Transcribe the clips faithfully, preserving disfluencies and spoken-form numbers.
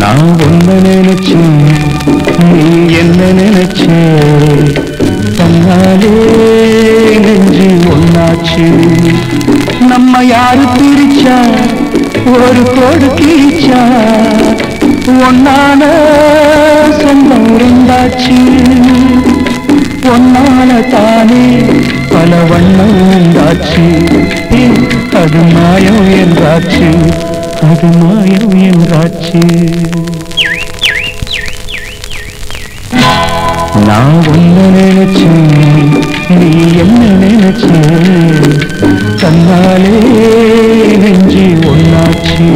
நான் ஒன்ன நினைச்சேன், நீ என்ன நினைச்ச, தன்னாலே நெஞ்சு ஒன்னாச்சு. நம்ம யாரு பிரிச்சா ஒரு கோடு கிழிச்சா, ஒன்னான சொந்தம் ரெண்டாச்சு. ஒன்னால தானே பல வண்ணம் உண்டாச்சு. அது மாயம் என்றாச்சு, அது மாயம் என்றாச்சு. நான் ஒன்ன நினைச்சேன், நீ என்ன நினைச்ச, தன்னாலே நெஞ்சு ஒன்னாச்சு.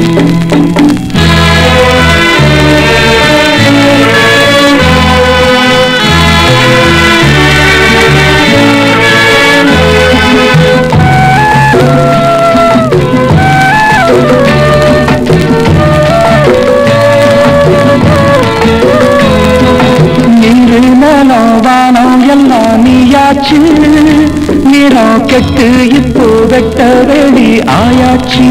வானம் எல்லாம் நீயாச்சு, நிறம் கெட்டு இப்போ வெட்ட வெளி ஆயாச்சு.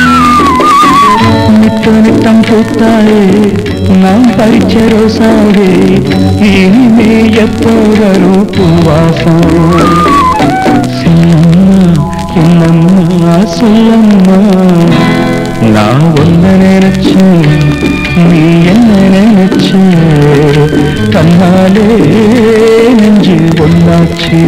நித்த நித்தம் பூத்தாயே நான் பறிச்ச ரோசாவே, இனிமே எப்போ வரும் பூவாசம். சொல்லம்மா என்னம்மா சொல்லம்மா, நான் ஒன்ன நினைச்சேன், நீ என்ன நினைச்ச, தன்னாலே நெஞ்சு ஒன்னாச்சு.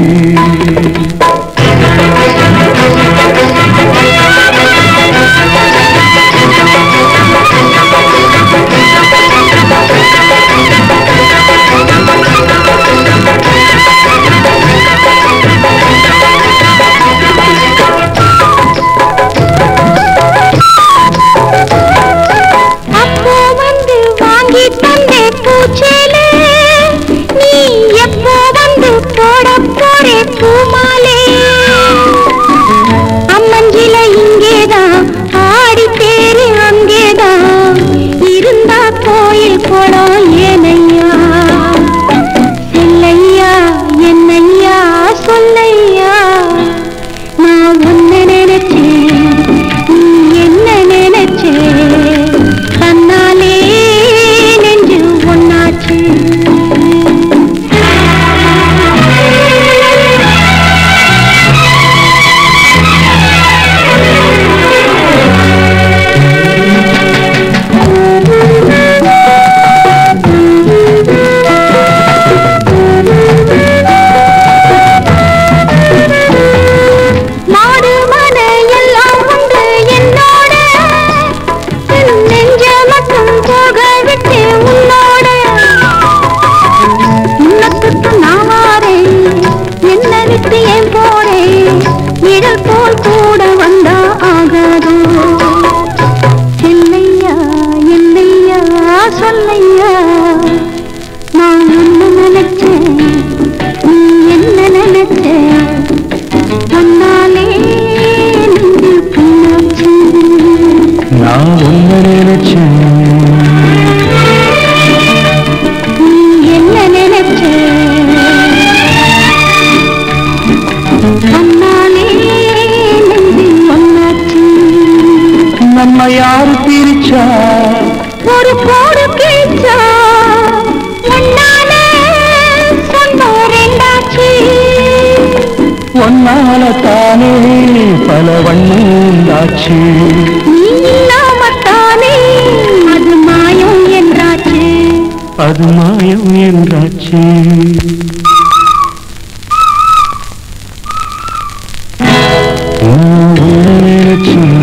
நம்ம யாரு பிரிச்சா ஒரு கோடு கிழிச்சா, ஒன்னால சொந்தம் ரெண்டாச்சு. ஒன்னால தானே பல வண்ணம் உண்டாச்சு. நீ இல்லாமத்தானே அது மாயம் என்றாச்சு, அது மாயம் என்றாச்சு. நினைச்சு